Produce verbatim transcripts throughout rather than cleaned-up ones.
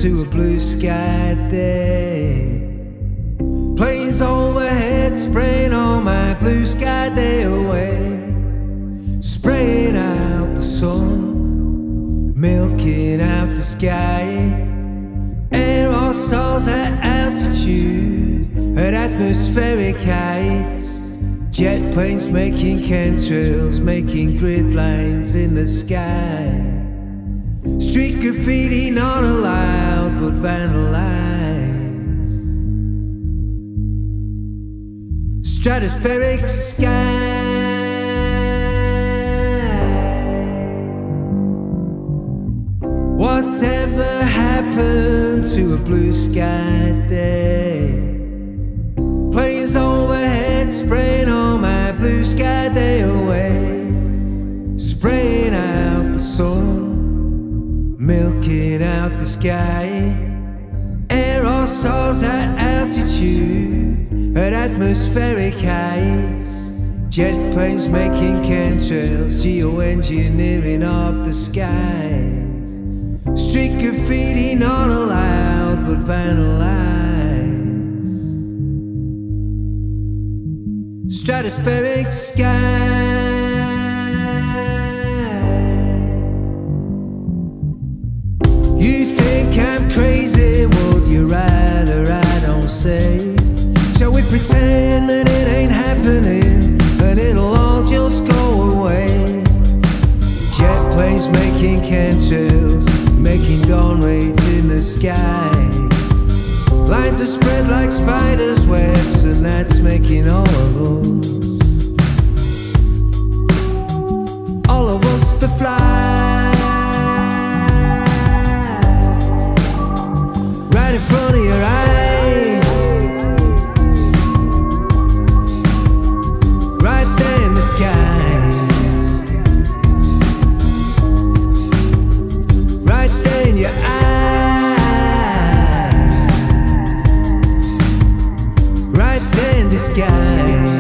to a blue sky day. Planes overhead spraying all my blue sky day away, spraying out the sun, milking out the sky. Aerosols at altitude, at atmospheric heights. Jet planes making chemtrails, making grid lines in the sky. Street graffiti not allowed but vandalized. Stratospheric sky. Whatever happened to a blue sky day? Planes overhead spraying all my blue sky day away, spraying out the sun, milking out the sky. Aerosols at altitude, at atmospheric heights. Jet planes making chemtrails, geoengineering of the skies. Street graffiti not allowed but vandalized. Stratospheric sky. You think I'm crazy, would you rather I don't say? Shall we pretend that it ain't happening and it'll all just go away? Jet planes making chemtrails, making dawn raids in the skies. Lines are spread like spiders' webs, and that's making all of us, all of us to fly. Right in front of your eyes, right there in the skies, right there in your eyes, right there in the skies.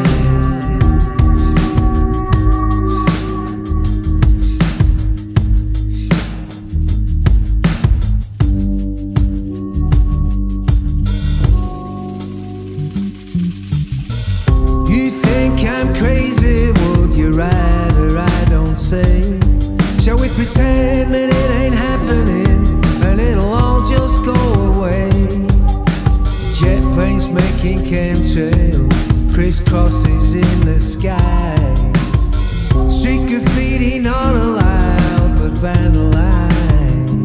You think I'm crazy, would you rather I don't say? Shall we pretend that it ain't happening and it'll all just go away? Jet planes making chemtrails, crisscrosses in the skies. Street graffiti not allowed but vandalized.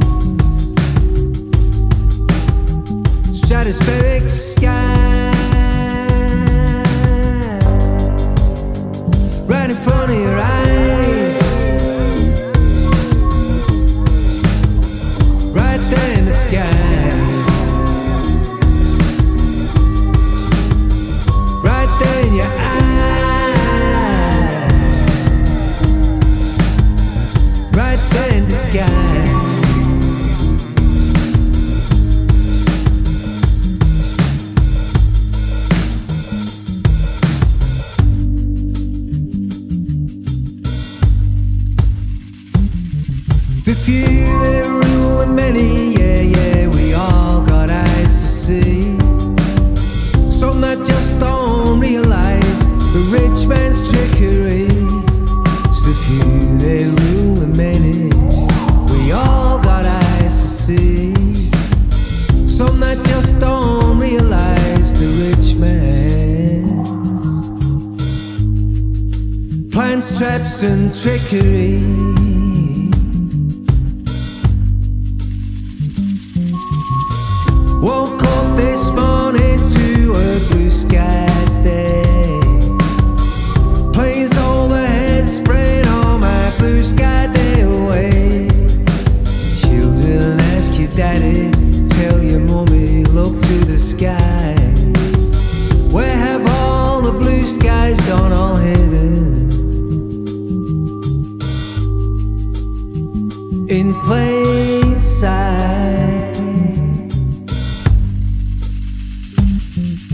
Stratospheric sky. Right in front of your eyes, right there in the sky, right there in your eyes, right there in the sky. The few that rule the many, yeah, yeah, we all got eyes to see. Some that just don't realize the rich man's trickery. It's the few that rule the many, we all got eyes to see. Some that just don't realize the rich man's plans, traps and trickery. Woke up this morning to a blue sky day. Planes overhead spraying all my blue sky day away. Children, ask your daddy, tell your mommy, look to the skies. Where have all the blue skies gone, all hidden in plain sight?